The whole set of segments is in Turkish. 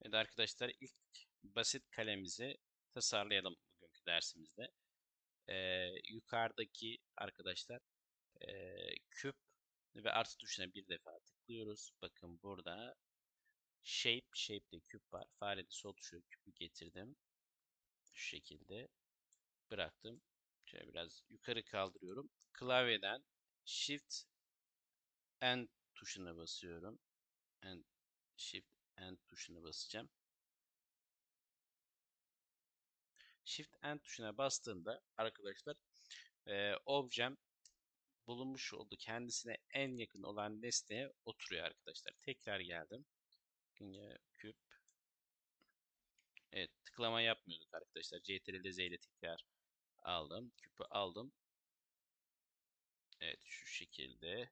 Evet arkadaşlar ilk basit kalemizi tasarlayalım bugünkü dersimizde. Yukarıdaki arkadaşlar küp ve artı tuşuna bir defa tıklıyoruz. Bakın burada shape'de küp var. Farenin sol tuşu küpü getirdim. Şu şekilde bıraktım. Şöyle biraz yukarı kaldırıyorum. Klavyeden Shift N tuşuna basıyorum. N, Shift N tuşuna basacağım. Shift N tuşuna bastığımda arkadaşlar objem bulunmuş olduğu kendisine en yakın olan nesneye oturuyor arkadaşlar. Tekrar geldim. Yine küp. Evet, tıklama yapmıyorduk arkadaşlar. CTRL Z ile tekrar aldım. Küpü aldım. Evet, şu şekilde.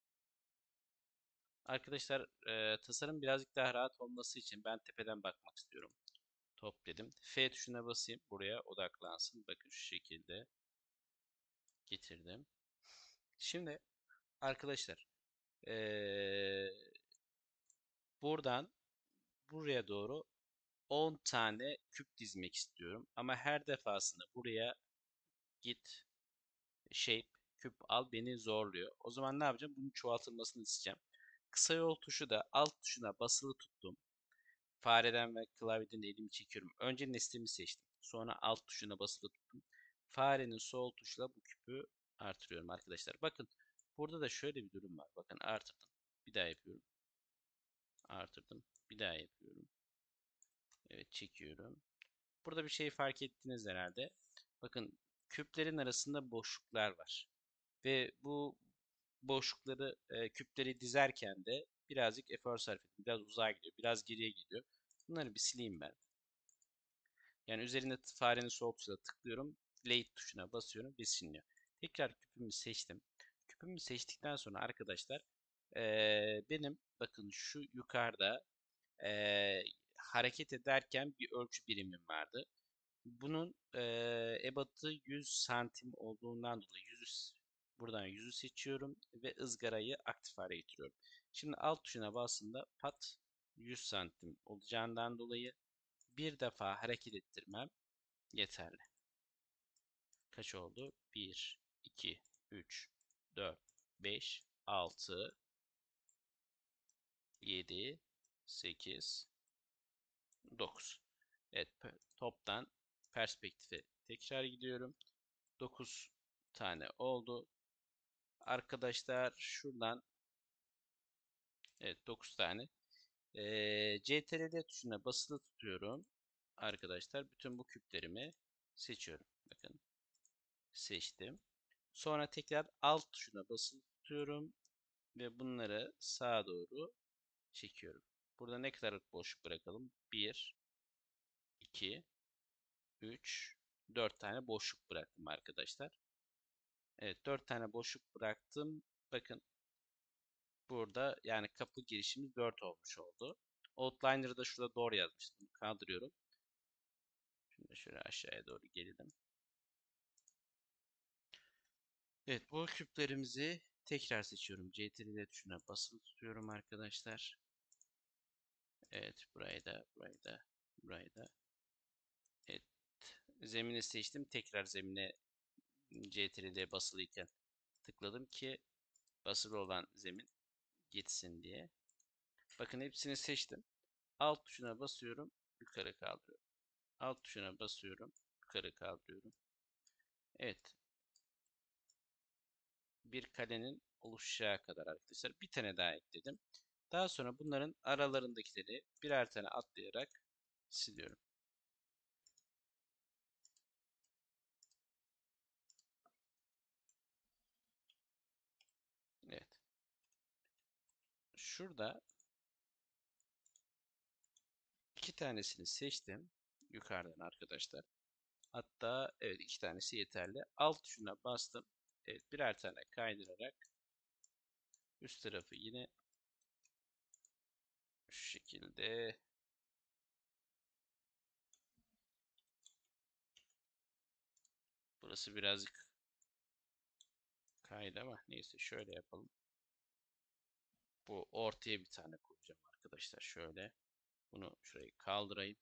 Arkadaşlar tasarım birazcık daha rahat olması için ben tepeden bakmak istiyorum. Top dedim. F tuşuna basayım. Buraya odaklansın. Bakın şu şekilde getirdim. Şimdi arkadaşlar eee, buradan buraya doğru 10 tane küp dizmek istiyorum. Ama her defasında buraya git, shape, küp al beni zorluyor. O zaman ne yapacağım? Bunun çoğaltılmasını isteyeceğim. Kısa yol tuşu da alt tuşuna basılı tuttum. Fareden ve klavyeden elimi çekiyorum. Önce nesnemi seçtim. Sonra alt tuşuna basılı tuttum. Farenin sol tuşuyla bu küpü artırıyorum arkadaşlar. Bakın burada da şöyle bir durum var. Bakın artırdım. Bir daha yapıyorum. Artırdım. Bir daha yapıyorum. Evet çekiyorum. Burada bir şey fark ettiniz herhalde. Bakın küplerin arasında boşluklar var. Ve bu boşlukları, küpleri dizerken de birazcık efor sarf ediyor. Biraz uzağa gidiyor, biraz geriye gidiyor. Bunları bir sileyim ben. Yani üzerinde farenin sol tuşuna tıklıyorum. Delete tuşuna basıyorum ve siliniyor. Tekrar küpümü seçtim. Küpümü seçtikten sonra arkadaşlar benim bakın şu yukarıda hareket ederken bir ölçü birimim vardı. Bunun ebatı 100 santim olduğundan dolayı buradan 100'ü seçiyorum ve ızgarayı aktif hale getiriyorum. Şimdi alt tuşuna bastığımda pat 100 santim olacağından dolayı bir defa hareket ettirmem yeterli. Kaç oldu? 1, 2, 3, 4, 5, 6, 7, 8, 9. Evet, toptan perspektife tekrar gidiyorum. 9 tane oldu. Arkadaşlar şuradan evet 9 tane. CTRL tuşuna basılı tutuyorum. Arkadaşlar bütün bu küplerimi seçiyorum. Bakın seçtim. Sonra tekrar alt tuşuna basılı tutuyorum ve bunları sağa doğru çekiyorum. Burada ne kadar boşluk bırakalım? 1, 2, 3, 4 tane boşluk bıraktım arkadaşlar. Evet 4 tane boşluk bıraktım. Bakın burada yani kapı girişimiz 4 olmuş oldu. Outliner'ı da şurada doğru yazmıştım. Bunu kaldırıyorum. Şimdi şöyle aşağıya doğru gelelim. Evet bu küplerimizi tekrar seçiyorum. CTRL tuşuna basılı tutuyorum arkadaşlar. Evet burayı da. Evet zemini seçtim. Tekrar zemine CTRL basılıyken tıkladım ki basılı olan zemin gitsin diye. Bakın hepsini seçtim. Alt tuşuna basıyorum. Yukarı kaldırıyorum. Alt tuşuna basıyorum. Yukarı kaldırıyorum. Evet. Bir kalenin oluşacağı kadar arkadaşlar. Bir tane daha ekledim. Daha sonra bunların aralarındakileri birer tane atlayarak siliyorum. Evet. Şurada iki tanesini seçtim. Yukarıdan arkadaşlar. Hatta evet iki tanesi yeterli. Alt tuşuna bastım. Evet birer tane kaydırarak üst tarafı yine şu şekilde burası birazcık kaydı ama neyse şöyle yapalım. Bu ortaya bir tane koyacağım arkadaşlar şöyle. Bunu şurayı kaldırayım.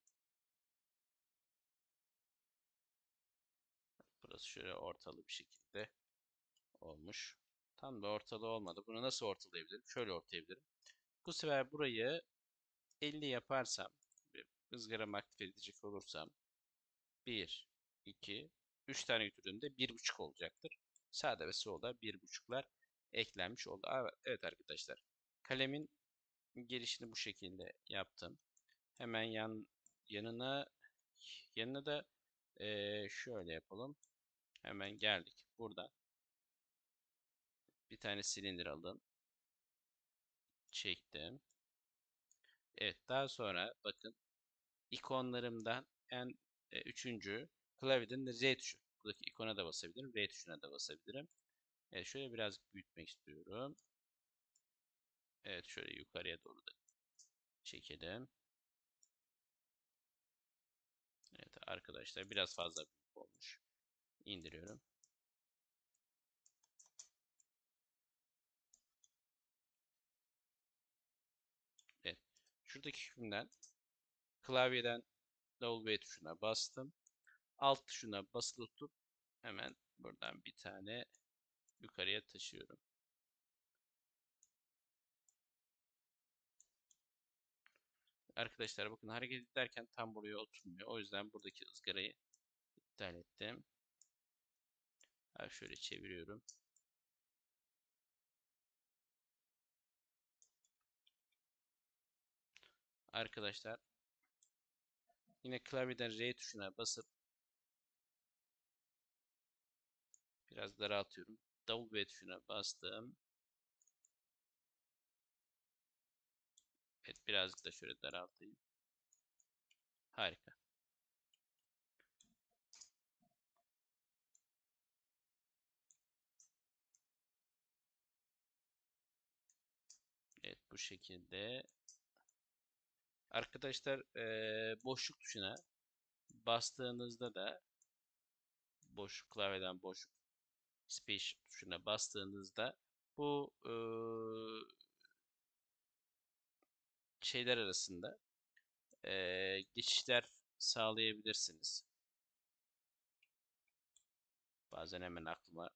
Burası şöyle ortalı bir şekilde olmuş. Tam da ortalı olmadı. Bunu nasıl ortalayabilirim? Şöyle ortayabilirim. Bu sefer burayı 50 yaparsam, bir ızgara aktif edecek olursam 1, 2, 3 tane götürdüğümde 1,5 olacaktır. Sağda ve solda 1,5'lar eklenmiş oldu. Evet arkadaşlar. Kalemin girişini bu şekilde yaptım. Hemen yanına yanına da şöyle yapalım. Hemen geldik. Burada bir tane silindir alın. Çektim. Evet, daha sonra bakın ikonlarımdan üçüncü klavyeden de Z tuşu. Buradaki ikona da basabilirim. R tuşuna da basabilirim. Evet, şöyle biraz büyütmek istiyorum. Evet, şöyle yukarıya doğru da çekelim. Evet arkadaşlar, biraz fazla büyük olmuş. İndiriyorum. Evet. Şuradaki hükümden klavyeden W tuşuna bastım. Alt tuşuna basılı tutup hemen buradan bir tane yukarıya taşıyorum. Arkadaşlar bakın, hareket ederken tam buraya oturmuyor. O yüzden buradaki ızgarayı iptal ettim. Şöyle çeviriyorum. Arkadaşlar yine klavyeden R tuşuna basıp biraz daraltıyorum. W tuşuna bastım. Evet, birazcık da şöyle daraltayım. Harika. Evet, bu şekilde. Arkadaşlar boşluk tuşuna bastığınızda da boşluk klavyeden boşluk space tuşuna bastığınızda bu şeyler arasında geçişler sağlayabilirsiniz. Bazen hemen aklıma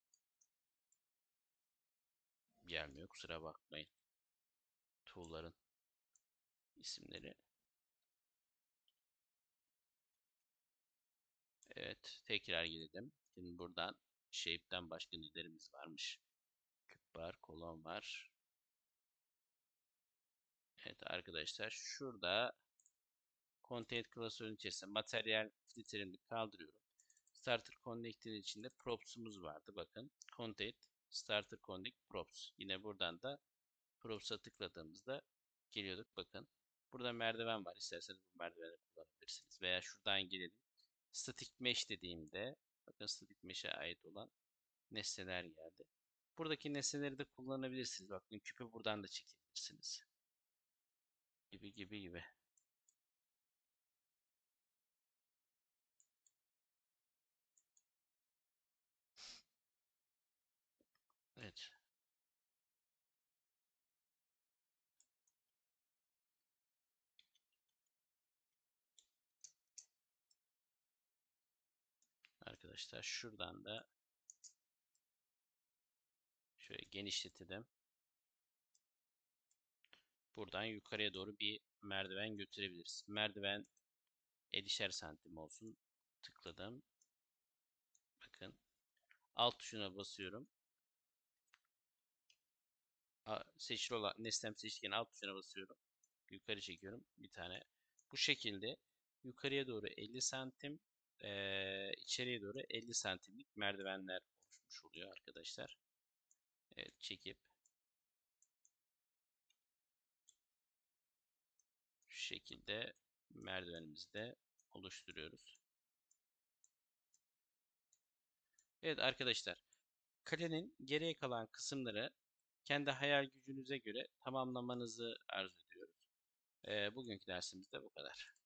gelmiyor. Kusura bakmayın. Tool'ların isimleri. Evet, tekrar girdim. Şimdi buradan Shape'den başka nelerimiz varmış? Küp var, kolon var. Evet arkadaşlar, şurada Content klasörün içerisinde materyal filtrelerini kaldırıyorum. Starter Connect'in içinde props'umuz vardı. Bakın, Content Starter Connect Props. Yine buradan da props'a tıkladığımızda geliyorduk. Bakın, burada merdiven var. İsterseniz bu merdiveni kullanabilirsiniz. Veya şuradan gelelim. Static Mesh dediğimde, bakın, Static Mesh'e ait olan nesneler geldi. Buradaki nesneleri de kullanabilirsiniz. Bakın, küpü buradan da çekebilirsiniz. Gibi gibi gibi. Evet. Arkadaşlar şuradan da şöyle genişletelim. Buradan yukarıya doğru bir merdiven götürebiliriz. Merdiven 50'şer santim olsun. Tıkladım. Bakın. Alt tuşuna basıyorum. Seçili olan nesnem seçtiğin alt tuşuna basıyorum. Yukarı çekiyorum bir tane. Bu şekilde yukarıya doğru 50 santim, içeriye doğru 50 santimlik merdivenler oluşmuş oluyor arkadaşlar. Evet, çekip şu şekilde merdivenimizi de oluşturuyoruz. Evet arkadaşlar, kalenin geriye kalan kısımları kendi hayal gücünüze göre tamamlamanızı arzu ediyoruz. Bugünkü dersimiz de bu kadar.